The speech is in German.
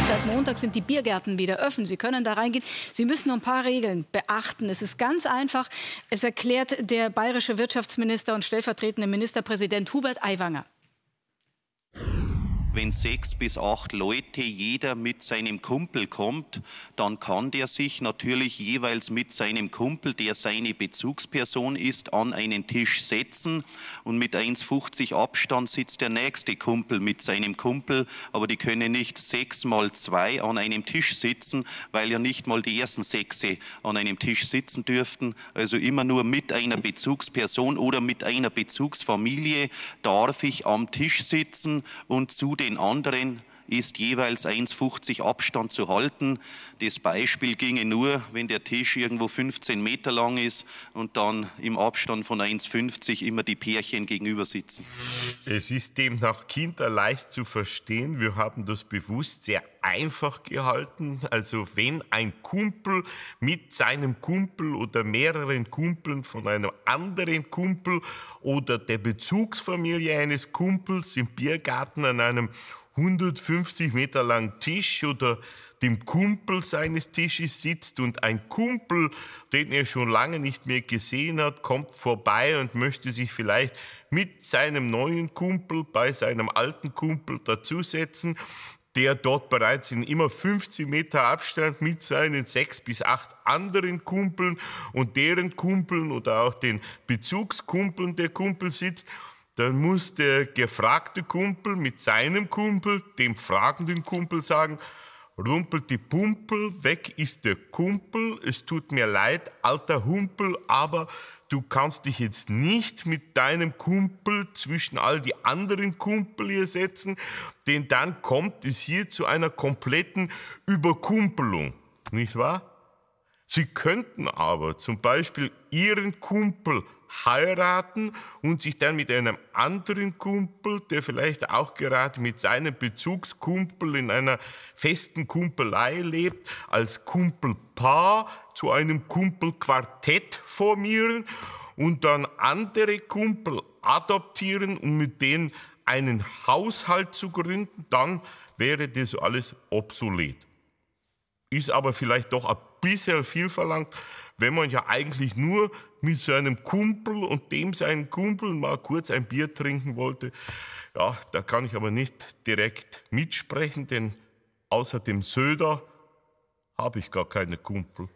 Seit Montag sind die Biergärten wieder offen. Sie können da reingehen. Sie müssen nur ein paar Regeln beachten. Es ist ganz einfach. Es erklärt der bayerische Wirtschaftsminister und stellvertretende Ministerpräsident Hubert Aiwanger. Wenn 6 bis 8 Leute, jeder mit seinem Kumpel kommt, dann kann der sich natürlich jeweils mit seinem Kumpel, der seine Bezugsperson ist, an einen Tisch setzen. Und mit 1,50 Abstand sitzt der nächste Kumpel mit seinem Kumpel. Aber die können nicht 6 mal 2 an einem Tisch sitzen, weil ja nicht mal die ersten 6 an einem Tisch sitzen dürften. Also immer nur mit einer Bezugsperson oder mit einer Bezugsfamilie darf ich am Tisch sitzen und zu den anderen ist jeweils 1,50 Abstand zu halten. Das Beispiel ginge nur, wenn der Tisch irgendwo 15 Meter lang ist und dann im Abstand von 1,50 immer die Pärchen gegenüber sitzen. Es ist demnach kinderleicht zu verstehen. Wir haben das bewusst sehr einfach gehalten. Also wenn ein Kumpel mit seinem Kumpel oder mehreren Kumpeln von einem anderen Kumpel oder der Bezugsfamilie eines Kumpels im Biergarten an einem 150 Meter langen Tisch oder dem Kumpel seines Tisches sitzt und ein Kumpel, den er schon lange nicht mehr gesehen hat, kommt vorbei und möchte sich vielleicht mit seinem neuen Kumpel bei seinem alten Kumpel dazusetzen, der dort bereits in immer 50 Meter Abstand mit seinen 6 bis 8 anderen Kumpeln und deren Kumpeln oder auch den Bezugskumpeln der Kumpel sitzt. Dann muss der gefragte Kumpel mit seinem Kumpel, dem fragenden Kumpel sagen: Rumpelt die Pumpel, weg ist der Kumpel, es tut mir leid, alter Humpel, aber du kannst dich jetzt nicht mit deinem Kumpel zwischen all die anderen Kumpel hier setzen, denn dann kommt es hier zu einer kompletten Überkumpelung, nicht wahr? Sie könnten aber zum Beispiel Ihren Kumpel heiraten und sich dann mit einem anderen Kumpel, der vielleicht auch gerade mit seinem Bezugskumpel in einer festen Kumpelei lebt, als Kumpelpaar zu einem Kumpelquartett formieren und dann andere Kumpel adoptieren und mit denen einen Haushalt zu gründen, dann wäre das alles obsolet. Ist aber vielleicht doch ein bisschen viel verlangt, wenn man ja eigentlich nur mit seinem Kumpel und dem seinen Kumpel mal kurz ein Bier trinken wollte. Ja, da kann ich aber nicht direkt mitsprechen, denn außer dem Söder habe ich gar keine Kumpel.